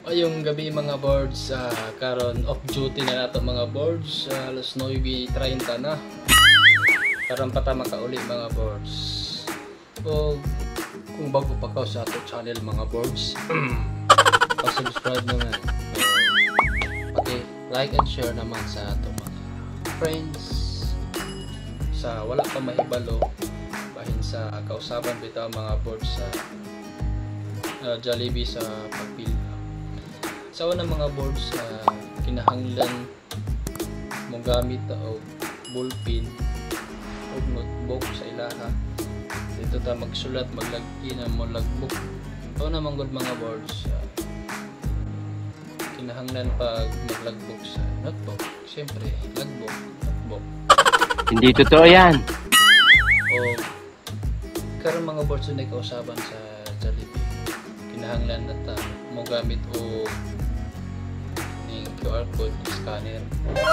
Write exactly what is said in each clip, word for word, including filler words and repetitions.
Ayong gabi mga boards, uh, karon off duty na nato mga boards, uh, alas nine treinta na. Karon pa ta makauli mga boards. O kung bago pa ka sa ato channel mga boards, pa-subscribe naman. So, pati like and share naman sa ato mga friends. Sa wala pa mahibalo, bahin sa kausaban bitaw mga boards sa uh, Jollibee sa pagpili. Sa so, unang mga boards, uh, kinahanglan mong gamit o ballpen o notebook sa ilaha. Dito ta magsulat, maglagin na mo logbook. Ito naman good mga boards, uh, kinahanglan pag maglogbook sa notebook. Siyempre, logbook, notebook. Hindi totoo yan. O karon mga boards na kausaban sa Jollibee, kinahanglan na ta mo gamit o Q R code scanner.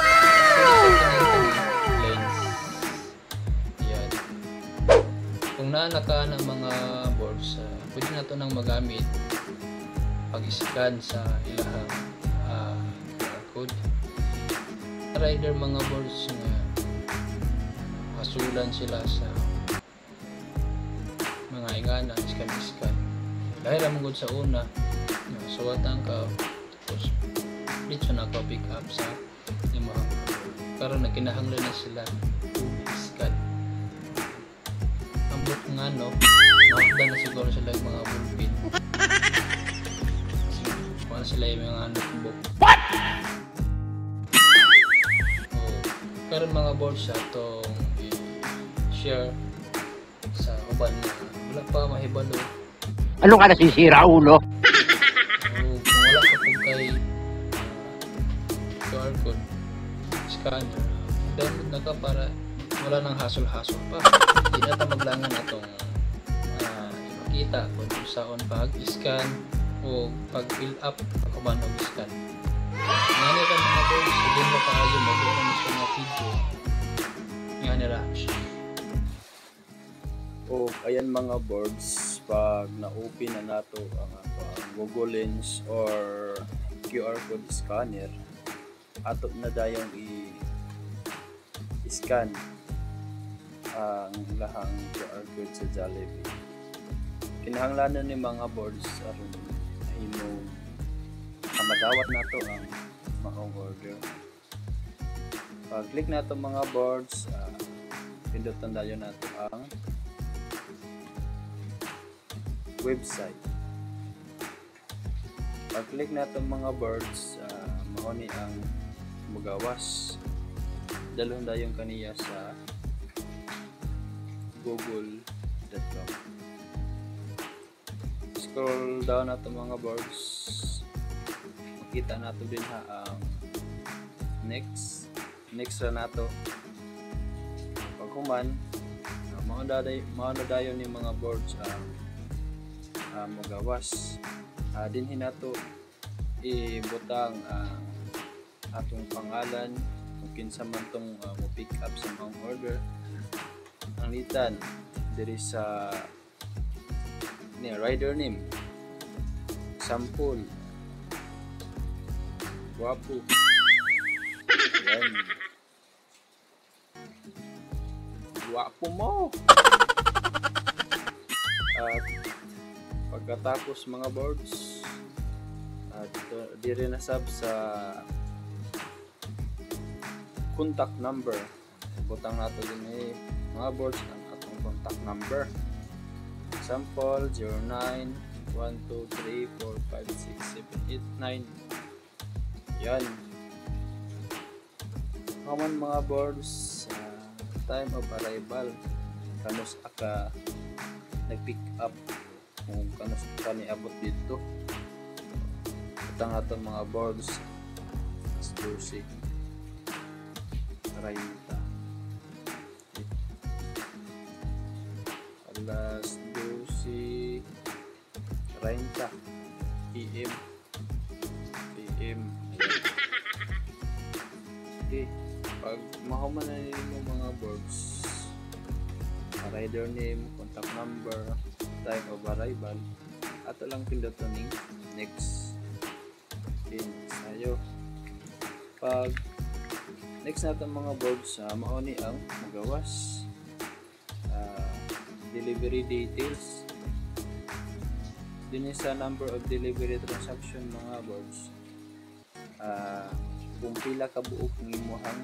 Lens. Yan. Kung naanaka ng mga boards, uh, pwede na ito nang magamit pag-scan sa ilahang uh, Q R code. Rider mga boards nga hasulan sila sa mga ingana, scan-scan. Dahil naman sa una, suwatan ka, tapos dito na ako pick up sa imong pero nagkinahanglan na sila scan. Ang book nga no, nakakda na siguro sila yung mga ballpen. Kasi kung sila yung mga notebook. What? Oh, pero mga boards sa itong i-share sa uban na wala pa mahibalo. Ano ka nasisira, ulo? Oh, kung wala ka po kay Q R code scanner, download na ka para wala nang hassle-hassle pa. Hindi na ta maglangan atong uh, ipakita kung saan pag-scan o pag-fill up o man o scan. Ngani ka mga boards, hindi mo pa kayo mag-iwan sa mga video. Ngani ra. O ayan mga boards, pag na-open na nato ang, ang Google Lens or Q R code scanner, ato na dayong i-scan ang lahang Q R code sa Jollibee. Kinahanglanan ni mga boards aron imo madawat nato ang maong order. Pag click nato mga boards, uh, pindutan dayon nato ang website. Pag click nato mga boards, uh, mao ni ang mugawas dalon dayon kaniya sa google dot com. Scroll down nato mga boards, makita nato din ha ang next next ra nato. Pag human uh, mao daday mao dayon ni mga boards ang uh, uh, mugawas uh, dinhi nato ibutang ang uh, atong pangalan kung kinsa man tong uh, mo pick up sa mga order. Ang litan diri sa ni rider name, sample, guwapo, yan, guwapo mo. At pagkatapos mga boards, at uh, diri na sab sa contact number, butang nato din eh mga boards ang atong contact number. Example zero nine one two three four five six seven eight nine. Yan. Common mga boards, uh, time of arrival, kanus aka nag-pick up, kung kanus ka niabot dito. Butang nato mga boards as dosi Raita alas dosi Raita P M P M. Okay, pag mahuman na ninyo mga boards, rider name, contact number, time of arrival, ato lang pinduton ning next. kayo. Pag next natin mga boards, uh, mauni ang magawas, uh, delivery details, din sa number of delivery transaction mga boards, uh, kung pila ka buok ng imuhang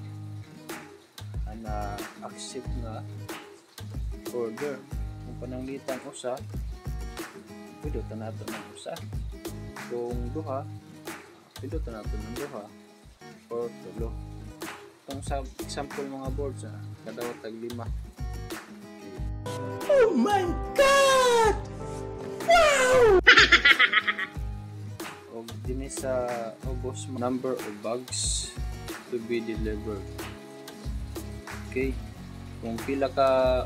na accept na order. Kung pananglitan usa, pwede ta nato ng usa. Kung duha, pwede ta nato ng duha or tulo. Itong sa example mga boards, ah, kadawat tag lima. Okay. Oh my God! Wow! O din sa ubos number of bags to be delivered. Okay, kung pila ka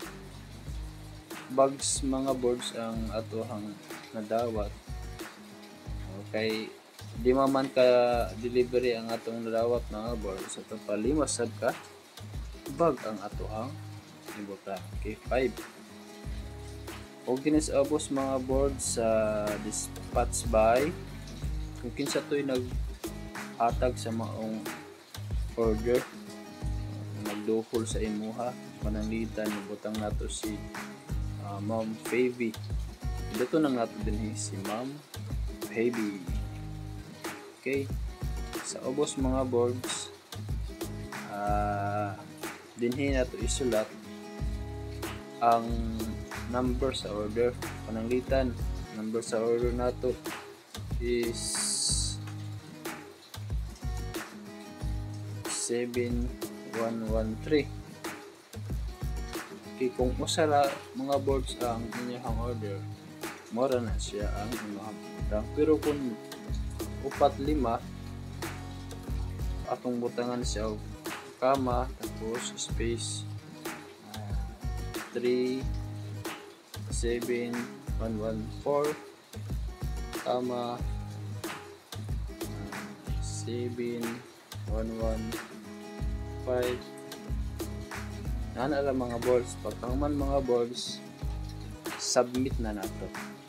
bags mga boards ang atohang nadawat, okay, di man ka delivery ang atong nadawat mga boards, ato pa lima sad ka bag ang atohang ibota. Okay, five. O kinis abos mga boards sa uh, dispatch by, kung kinsa to'y nag-atag sa maong order, nagduhol sa imuha, pananglitan, butang nato si uh, Ma'am Favy. Dito nang nato din si Ma'am Favy. Okay, sa ubos mga boards, uh, dinhi nato isulat ang number sa order. Pananglitan, number sa order nato is seven one one three. Okay, kung usara mga boards ang inyong order, mora na siya ang inyong butang. Pero kung upat lima, atong butangan siya og kama, tapos space uh, three seven one one four, kama uh, seven one one five. Naan alam mga boards, pagkahuman mga boards, submit na nato.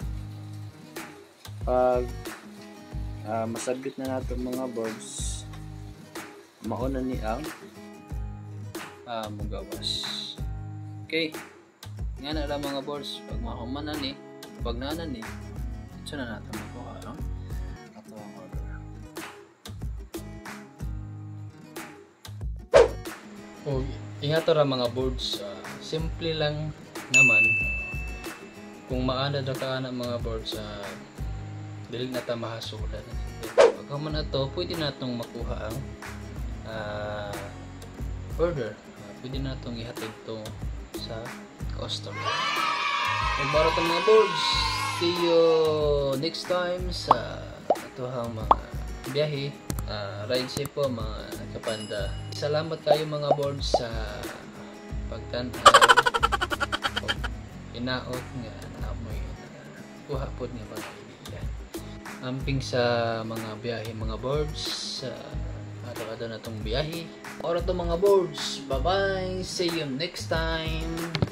Pag uh, masubmit na nato mga boards, mauna ni ang uh, mugawas. Okay, nga na alam mga boards, pag mahuman na ni, pag naanan ni, ito na nato makuha ang ato ang order. O, ingat ra mga boards, uh, simple lang naman. Kung maana ra ka na mga boards, uh, dili na ta mahasulan. Pag man ato, pwede natong makuha ang uh, order. Uh, pwede natong ihatid to sa customer. Kung para to mga boards, see you next time sa atohang mga biyahe. Uh, ride safe po mga kapanda. Salamat kayo mga boards sa pagtanaw, inaot nga naamoy kuha po nga mga kaibigan. Amping sa mga biyahe mga boards, sa uh, ato-ato na itong biyahe. Ora to mga boards, bye bye, see you next time.